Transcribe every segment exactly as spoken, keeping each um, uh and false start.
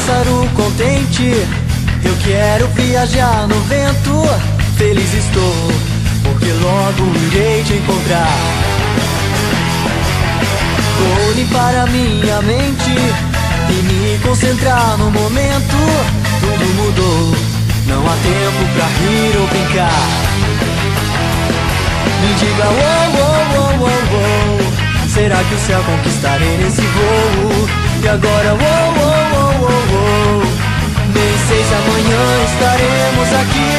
pássaro contente, eu quero viajar no vento. Feliz estou, porque logo irei te encontrar. Vou limpar a minha mente e me concentrar no momento. Tudo mudou, não há tempo pra rir ou brincar. Me diga, oh, oh, oh, oh, oh, será que o céu conquistarei nesse voo? E agora, oh, oh, oh, oh, oh, nem sei se amanhã estaremos aqui.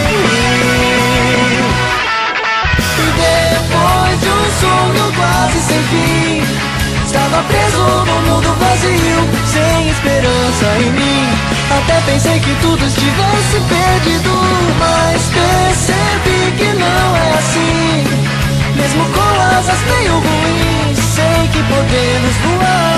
E depois de um sonho quase sem fim, estava preso num mundo vazio, sem esperança em mim. Até pensei que tudo estivesse perdido, mas percebi que não é assim. Mesmo com asas meio ruins, sei que podemos voar.